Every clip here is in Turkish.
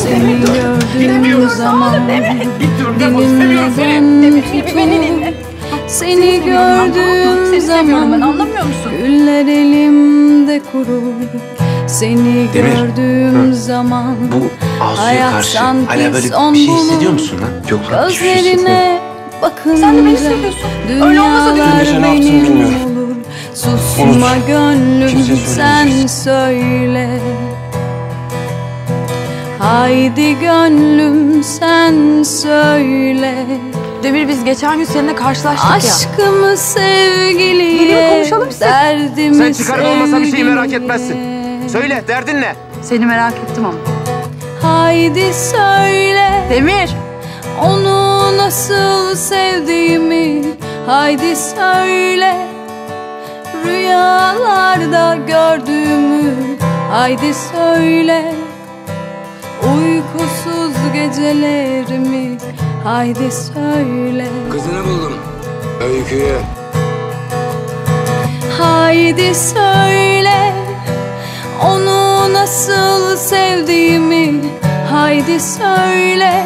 Seni gördüğüm zaman dilimden tutup seni gördüğüm zaman güller elimde kurur. Seni gördüğüm zaman hayat sanki son bulur. Gözlerine bakınca dünyalar benim olur. Susma gönlüm sen söyle. Haydi gönlüm sen söyle. Demir, biz geçen gün seninle karşılaştık ya. Aşkımı sevgiliye, derdimi sen çıkarın olmasa bir şeyi merak etmezsin. Söyle, derdin ne? Seni merak ettim ama. Haydi söyle. Demir! Onu nasıl sevdiğimi haydi söyle. Rüyalarda gördüğümü haydi söyle. Uykusuz gecelerimi haydi söyle. Kızını buldum. Öykü'yü. Haydi söyle. Onu nasıl sevdiğimi haydi söyle.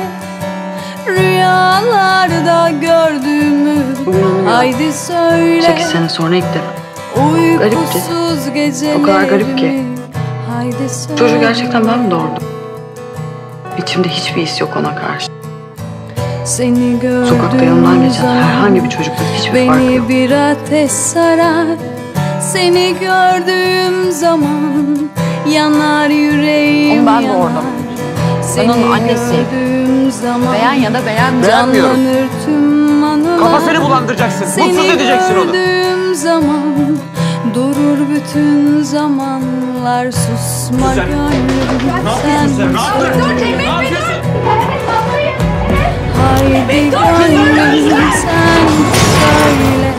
Rüyalarda gördüğümü haydi söyle. 8 sene sonra ilk defa. Uykusuz gecelerimi o kadar garip ki. Haydi söyle. Çocuğu gerçekten ben mi doğurdum? İçimde hiçbir his yok ona karşı. Seni gördüğüm Sokakta yanımdan geçen herhangi bir çocukta hiçbir fark beni yok. bir ateş sarar. Seni gördüğüm zaman yanar yüreğim. Onu ben doğurdum. Ben onun annesiyim. Beğen ya da beğenme. Beğenmiyorum. Tüm anılar. Kafasını bulandıracaksın. Mutsuz edeceksin onu. Seni gördüğüm zaman durur bütün zamanlar. Susma Güzel. gönlüm sen. Ne yapıyorsun sen? Ne yapıyorsun? Haydi gönlüm sen söyle.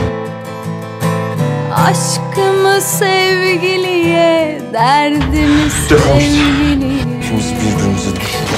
Aşkımı sevgiliye, derdimi sevgiliye. İkimiz birbirimizi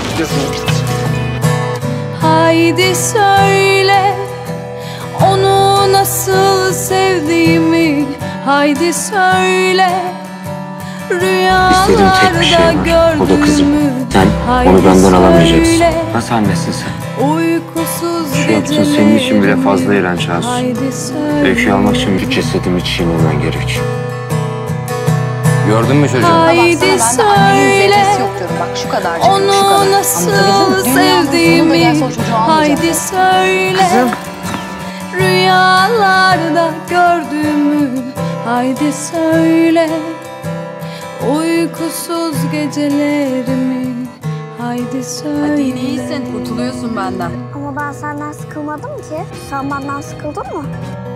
Haydi söyle. Onu nasıl sevdiğimi haydi söyle. İstediğim tek bir şey var. O da kızım. Sen onu benden alamayacaksın. Nasıl annesin sen? Uykusuz Şu yaptığın senin için bile fazla iğrenç Asu. Öyküyü almak için bir cesedimi çiğnemen gerek. Gördün mü çocuğu? Haydi söyle. Bak şu kadarcık, Onu nasıl sevdiğimi haydi söyle. Kızım. Rüyalarda gördüğümü haydi söyle. Uykusuz gecelerimi haydi söyle. Hadi yine iyisin, kurtuluyorsun benden. Ama ben senden sıkılmadım ki. Sen benden sıkıldın mı?